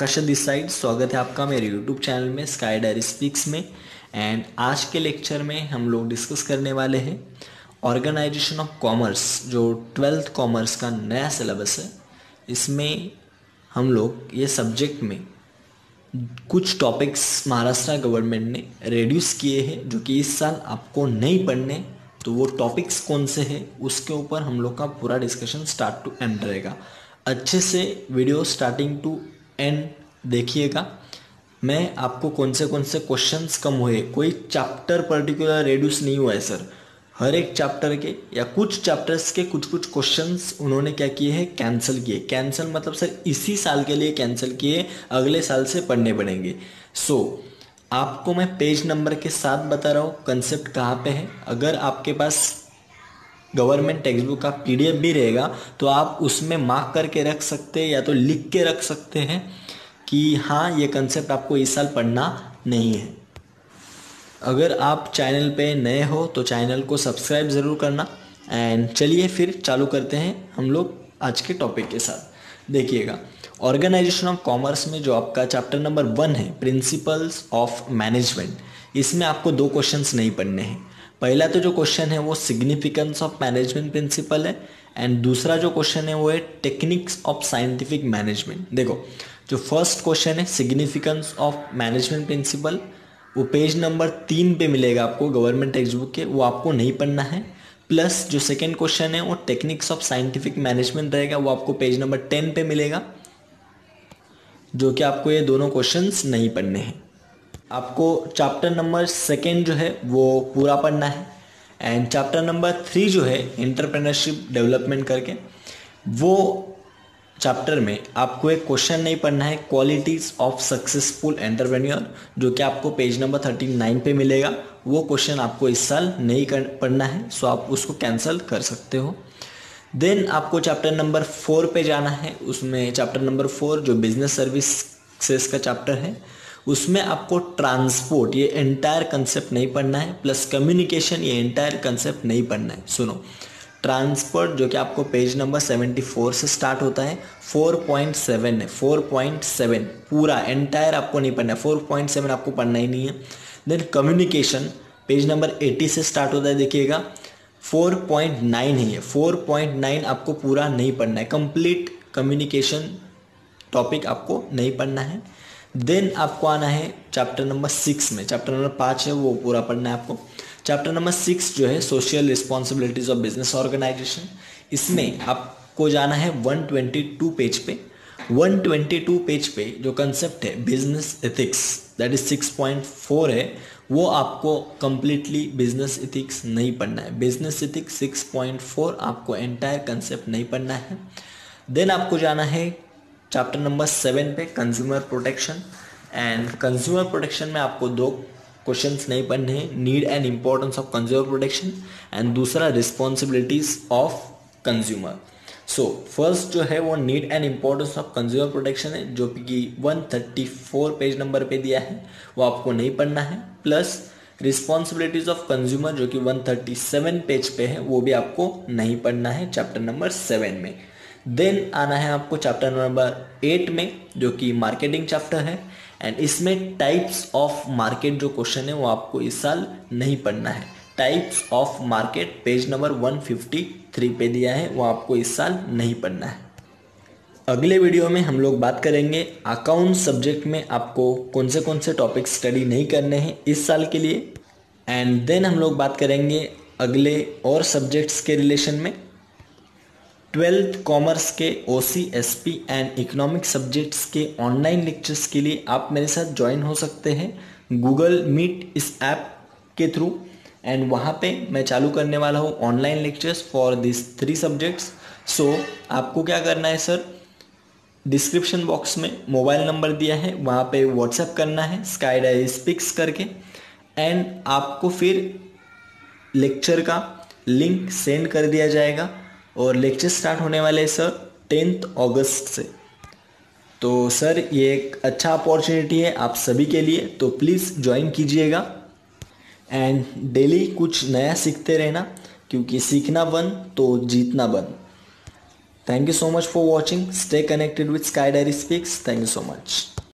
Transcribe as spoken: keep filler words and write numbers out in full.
Akash this side. स्वागत है आपका मेरे यूट्यूब चैनल में स्काई डायरी स्पीक्स में। एंड आज के लेक्चर में हम लोग डिस्कस करने वाले हैं ऑर्गेनाइजेशन ऑफ कॉमर्स, जो ट्वेल्थ कॉमर्स का नया सिलेबस है। इसमें हम लोग ये सब्जेक्ट में कुछ टॉपिक्स महाराष्ट्र गवर्नमेंट ने रिड्यूस किए हैं जो कि इस साल आपको नहीं पढ़ने। तो वो टॉपिक्स कौन से हैं उसके ऊपर हम लोग का पूरा डिस्कशन स्टार्ट टू एंड रहेगा। अच्छे से वीडियो स्टार्टिंग टू एंड देखिएगा। मैं आपको कौन से कौन से क्वेश्चंस कम हुए, कोई चैप्टर पर्टिकुलर रिड्यूस नहीं हुआ है सर। हर एक चैप्टर के या कुछ चैप्टर्स के कुछ कुछ क्वेश्चंस उन्होंने क्या किए हैं, कैंसिल किए। कैंसिल मतलब सर इसी साल के लिए कैंसिल किए, अगले साल से पढ़ने पड़ेंगे। सो so, आपको मैं पेज नंबर के साथ बता रहा हूँ कंसेप्ट कहाँ पे है। अगर आपके पास गवर्नमेंट टेक्स्ट बुक का पीडीएफ भी रहेगा तो आप उसमें मार्क करके रख सकते हैं या तो लिख के रख सकते हैं कि हाँ ये कंसेप्ट आपको इस साल पढ़ना नहीं है। अगर आप चैनल पे नए हो तो चैनल को सब्सक्राइब ज़रूर करना। एंड चलिए फिर चालू करते हैं हम लोग आज के टॉपिक के साथ। देखिएगा, ऑर्गेनाइजेशन ऑफ कॉमर्स में जो आपका चैप्टर नंबर वन है प्रिंसिपल्स ऑफ मैनेजमेंट, इसमें आपको दो क्वेश्चंस नहीं पढ़ने हैं। पहला तो जो क्वेश्चन है वो सिग्निफिकेंस ऑफ मैनेजमेंट प्रिंसिपल है एंड दूसरा जो क्वेश्चन है वो है टेक्निक्स ऑफ साइंटिफिक मैनेजमेंट। देखो, जो फर्स्ट क्वेश्चन है सिग्निफिकेंस ऑफ मैनेजमेंट प्रिंसिपल, वो पेज नंबर तीन पे मिलेगा आपको गवर्नमेंट टेक्स्ट बुक के, वो आपको नहीं पढ़ना है। प्लस जो सेकेंड क्वेश्चन है वो टेक्निक्स ऑफ साइंटिफिक मैनेजमेंट रहेगा, वो आपको पेज नंबर टेन पे मिलेगा, जो कि आपको ये दोनों क्वेश्चंस नहीं पढ़ने हैं। आपको चैप्टर नंबर सेकेंड जो है वो पूरा पढ़ना है। एंड चैप्टर नंबर थ्री जो है एंटरप्रेन्योरशिप डेवलपमेंट करके, वो चैप्टर में आपको एक क्वेश्चन नहीं पढ़ना है, क्वालिटीज़ ऑफ सक्सेसफुल एंटरप्रेन्योर, जो कि आपको पेज नंबर थर्टी नाइन पे मिलेगा। वो क्वेश्चन आपको इस साल नहीं कर पढ़ना है, सो आप उसको कैंसिल कर सकते हो। देन आपको चैप्टर नंबर फोर पे जाना है। उसमें चैप्टर नंबर फोर जो बिजनेस सर्विसेज का चैप्टर है, उसमें आपको ट्रांसपोर्ट ये एंटायर कंसेप्ट नहीं पढ़ना है, प्लस कम्युनिकेशन ये एंटायर कंसेप्ट नहीं पढ़ना है। सुनो, ट्रांसपोर्ट जो कि आपको पेज नंबर सेवेंटी फोर से स्टार्ट होता है, फोर पॉइंट सेवन है, फोर पॉइंट सेवन पूरा एंटायर आपको नहीं पढ़ना है, फोर पॉइंट सेवन आपको पढ़ना ही नहीं है। Then communication page number eighty से स्टार्ट होता है, देखिएगा फोर पॉइंट नाइन है, ये फोर पॉइंट नाइन आपको पूरा नहीं पढ़ना है, कंप्लीट कम्युनिकेशन टॉपिक आपको नहीं पढ़ना है। देन आपको आना है चैप्टर नंबर सिक्स में, चैप्टर नंबर पाँच है वो पूरा पढ़ना है आपको। चैप्टर नंबर सिक्स जो है social responsibilities of business organisation, इसमें आपको जाना है वन ट्वेंटी टू पेज पे। वन ट्वेंटी टू पेज पे जो कंसेप्ट है business ethics, that is six point four है, वो आपको कंप्लीटली बिजनेस एथिक्स नहीं पढ़ना है। Business ethics six point four आपको एंटायर कंसेप्ट नहीं पढ़ना है। देन आपको जाना है चैप्टर नंबर सेवन पे consumer protection. And consumer protection में आपको दो क्वेश्चंस नहीं पढ़ने हैं, need and importance of consumer protection and दूसरा responsibilities of consumer. So first जो है वो need and importance of consumer protection है, जो कि one thirty four page number पे दिया है, वो आपको नहीं पढ़ना है। प्लस रिस्पॉन्सिबिलिटीज ऑफ कंज्यूमर जो कि वन थर्टी सेवन पेज पे है, वो भी आपको नहीं पढ़ना है चैप्टर नंबर सेवन में। देन आना है आपको चैप्टर नंबर एट में, जो कि मार्केटिंग चैप्टर है। एंड इसमें टाइप्स ऑफ मार्केट जो क्वेश्चन है वो आपको इस साल नहीं पढ़ना है। Types of market page number one fifty three पे दिया है, वो आपको इस साल नहीं पढ़ना है। अगले वीडियो में हम लोग बात करेंगे अकाउंट सब्जेक्ट में आपको कौन से कौन से टॉपिक स्टडी नहीं करने हैं इस साल के लिए। एंड देन हम लोग बात करेंगे अगले और सब्जेक्ट्स के रिलेशन में। ट्वेल्थ कॉमर्स के OC, SP and economic subjects के ऑनलाइन लेक्चर्स के लिए आप मेरे साथ ज्वाइन हो सकते हैं गूगल मीट इस ऐप के थ्रू। एंड वहाँ पे मैं चालू करने वाला हूँ online lectures for this three subjects. So आपको क्या करना है सर, डिस्क्रिप्शन बॉक्स में मोबाइल नंबर दिया है, वहाँ पे व्हाट्सएप करना है स्काई डायरी स्पीक्स करके। एंड आपको फिर लेक्चर का लिंक सेंड कर दिया जाएगा और लेक्चर स्टार्ट होने वाले सर टेंथ अगस्त से। तो सर ये एक अच्छा अपॉर्चुनिटी है आप सभी के लिए, तो प्लीज़ ज्वाइन कीजिएगा। एंड डेली कुछ नया सीखते रहना, क्योंकि सीखना बंद तो जीतना बंद। Thank you so much for watching. Stay connected with Sky Diary Speaks. Thank you so much.